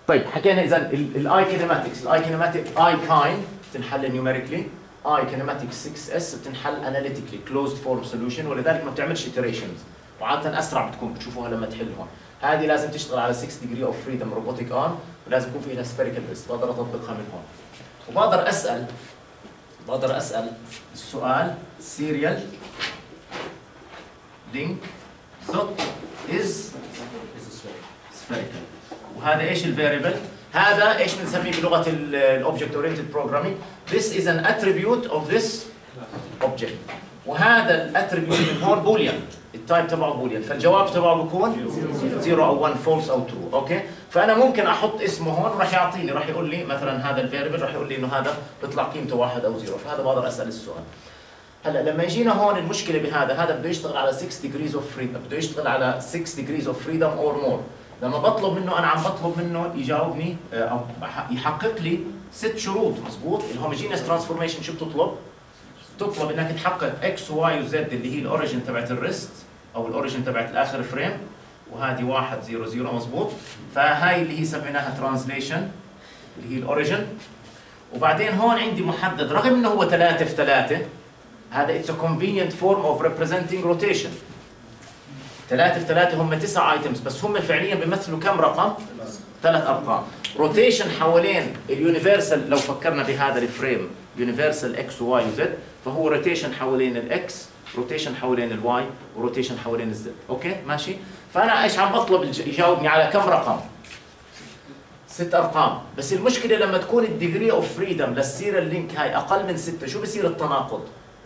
طيب حكينا اذا الاي كينيماتكس، الاي كينيماتيك اي كاين بتنحل نيوميريكلي، اي كينيماتيك 6 اس بتنحل اناليتيكلي كلوزد فورم سوليوشن، ولذلك ما بتعملش ايتريشنز وعاده اسرع بتكون بتشوفوها لما تحلهم. هذه لازم تشتغل على 6 ديجري اوف فريدم روبوتيك ارم، ولازم يكون فيها سفيريكال ريست، بقدر اطبقها من هون. وبقدر اسال السؤال سيريال لينك دوت از سفيريكال. وهذا ايش الفاريبل؟ هذا ايش بنسميه بلغه الاوبجكت اورينتد بروجرامينج؟ This is an attribute of this object. وهذا الاتريبيوت من هون بوليان، التايب تبعه بوليان، فالجواب تبعه بيكون 0 او 1 فولس او ترو، اوكي؟ فانا ممكن احط اسمه هون راح يعطيني، راح يقول لي مثلا هذا الفاريبل راح يقول لي انه هذا بيطلع قيمته 1 او 0، فهذا بقدر اسال السؤال. هلا لما يجينا هون المشكله بهذا بده يشتغل على 6 degrees of freedom، بده يشتغل على 6 degrees of freedom or more. لما بطلب منه، انا عم بطلب منه يجاوبني او يحقق لي 6 شروط، مضبوط؟ الهوموجينيوس ترانسفورميشن شو بتطلب؟ بتطلب انك تحقق اكس وواي وزد اللي هي الاوريجن تبعت الريست او الاوريجن تبعت الاخر فريم، وهذه 1 0 0 مضبوط. فهاي اللي هي سميناها ترانزليشن اللي هي الاوريجن. وبعدين هون عندي محدد رغم انه هو 3 في 3، هذا اتس ا convenient form of representing rotation. 3 في 3 هم 9 ايتمز، بس هم فعليا بيمثلوا كم رقم؟ 3 ارقام. روتيشن حوالين اليونيفرسال، لو فكرنا بهذا الفريم يونيفرسال اكس وواي وزد، فهو روتيشن حوالين الاكس، روتيشن حوالين الواي، وروتيشن حوالين الزد، اوكي؟ ماشي؟ فانا ايش عم بطلب يجاوبني على كم رقم؟ 6 ارقام، بس المشكله لما تكون الديجري اوف فريدم للسيريال لينك هاي اقل من 6، شو بصير التناقض؟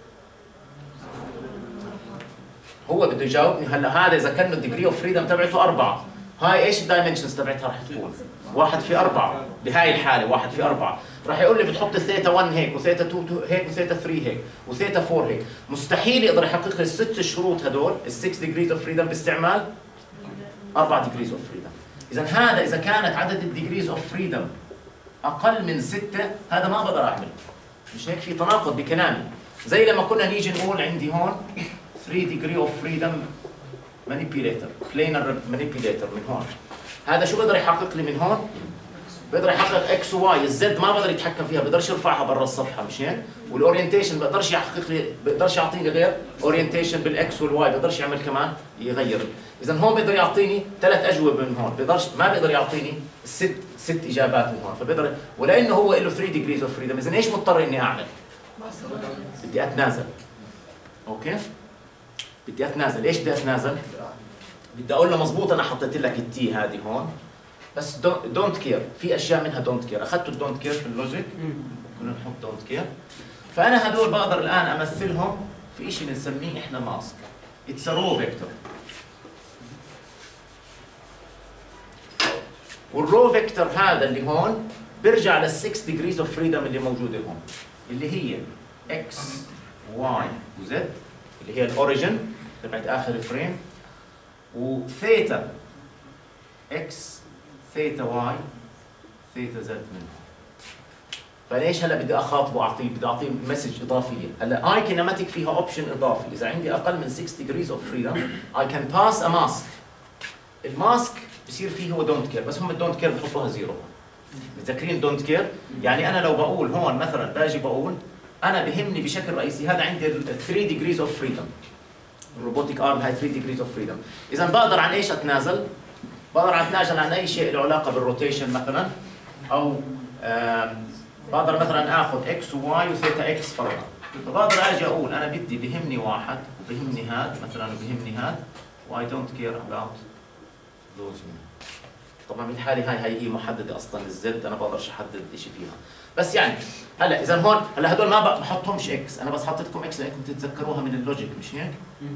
هو بده يجاوبني هلا هذا اذا كان الديجري اوف فريدم تبعته 4، هاي ايش الدايمنشنز تبعتها راح تكون؟ 1 في 4 بهاي الحاله، 1 في 4 راح يقول لي بتحط الثيتا 1 هيك وثيتا 2 هيك وثيتا 3 هيك وثيتا 4 هيك، مستحيل يقدر يحقق لي الست شروط هدول ال6 degrees اوف فريدم باستعمال 4 degrees اوف فريدم. اذا هذا اذا كانت عدد الديجريز اوف فريدم اقل من 6 هذا ما بقدر اعمله. مش هيك في تناقض بكلامي، زي لما كنا نيجي نقول عندي هون 3 degree of freedom manipulator planar manipulator من هون، هذا شو بقدر يحقق لي من هون؟ بقدر يحقق اكس وواي، الزد ما بقدر يتحكم فيها، بقدرش يرفعها برا الصفحه، مش هيك؟ والاورينتيشن بقدرش يحقق لي، بقدرش يعطيني غير اورينتيشن بالاكس والواي، بقدرش يعمل كمان يغير. اذا هون بقدر يعطيني 3 اجوبه من هون، ما بقدر يعطيني ست اجابات من هون، فبقدر، ولانه هو له 3 degrees of freedom، اذا ايش مضطر اني اعمل؟ بدي اتنازل. اوكي؟ بدي اتنازل، ايش بدي اتنازل؟ بدي اقول له مضبوط انا حطيت لك التي هذه هون، بس دونت كير، في اشياء منها دونت كير، اخذتوا الدونت كير في اللوجيك، كنا نحط دونت كير، فانا هدول بقدر الان امثلهم في شيء بنسميه احنا ماسك، اتس ا رو فيكتور. والرو فيكتور هذا اللي هون بيرجع لل6 degrees of freedom اللي موجوده هون، اللي هي اكس واي وزد اللي هي الاوريجن تبعت اخر فريم، وثيتا اكس ثيتا واي ثيتا زد منه. فليش هلا بدي اخاطبه اعطيه، بدي اعطيه مسج اضافيه. هلا اي كينماتيك فيها اوبشن اضافي، اذا عندي اقل من 6 degrees of freedom I can pass a mask. الماسك بصير فيه هو دونت كير، بس هم الدونت كير بحطوها زيرو. متذكرين دونت كير؟ يعني انا لو بقول هون مثلا باجي بقول انا بهمني بشكل رئيسي هذا عندي 3 degrees of freedom، الروبوتيك ارم هاي 3 degrees of freedom، اذا بقدر عن ايش اتنازل؟ بقدر اتنازل عن اي شيء له علاقه بالروتيشن مثلا، او بقدر مثلا اخذ اكس وواي وثيتا اكس فرضا، فبقدر اجي اقول انا بدي بهمني واحد وبهمني هاد مثلا وبهمني هاد، واي دونت كير اباوت ذوز. طبعا بالحاله هاي هي محدده اصلا الزد، انا بقدرش احدد شيء فيها، بس يعني هلا اذا هون هلا هدول ما بحطهمش اكس، انا بس حطيت لكم اكس لانكم تتذكروها من اللوجيك، مش هيك؟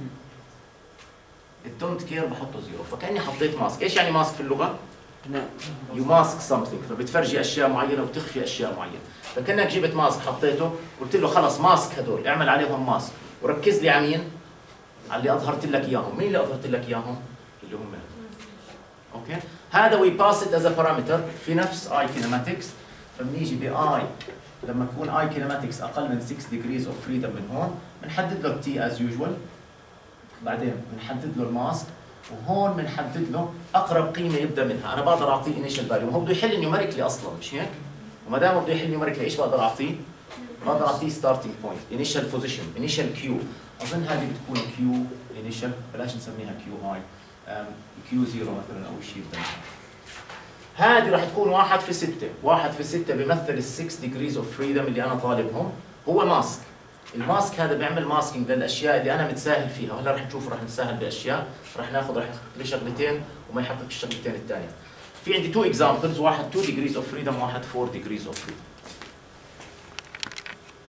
الدونت كير بحطه زيرو، فكاني حطيت ماسك. ايش يعني ماسك في اللغه؟ يو ماسك سمثينج، فبتفرجي اشياء معينه وتخفي اشياء معينه، فكانك جبت ماسك حطيته قلت له خلص ماسك هدول اعمل عليهم ماسك، وركز لي على مين؟ على اللي اظهرت لك اياهم. مين اللي اظهرت لك اياهم؟ اللي هم هدول. اوكي؟ هذا وي باس ات از ا بارامتر في نفس اي كينماتكس، فبنيجي باي لما تكون اي كينماتكس اقل من 6 degrees اوف فريدم من هون بنحدد له تي از يوجوال، بعدين بنحدد له الماسك، وهون بنحدد له اقرب قيمه يبدا منها. انا بقدر اعطيه انيشال فاليو، هو بده يحل نيوميريكلي اصلا مش هيك؟ وما دام بده يحل نيوميريكلي ايش بقدر اعطيه؟ بقدر اعطيه ستارتنج بوينت، انيشال بوزيشن، انيشال كيو. اظن هذه بتكون كيو انيشال، بلاش نسميها كيو هاي، كيو 0 مثلا او شيء بدنا. هذه راح تكون 1 في 6، 1 في 6 بيمثل ال 6 degrees of freedom اللي انا طالبهم. هو ماسك، الماسك هذا بيعمل ماسكينج للاشياء اللي انا متساهل فيها، وهلا راح نشوف راح نتساهل باشياء، راح ناخذ راح يحقق لي شغلتين وما يحقق الشغلتين الثانيه. في عندي 2 examples، واحد 2 degrees of freedom، واحد 4 degrees of freedom.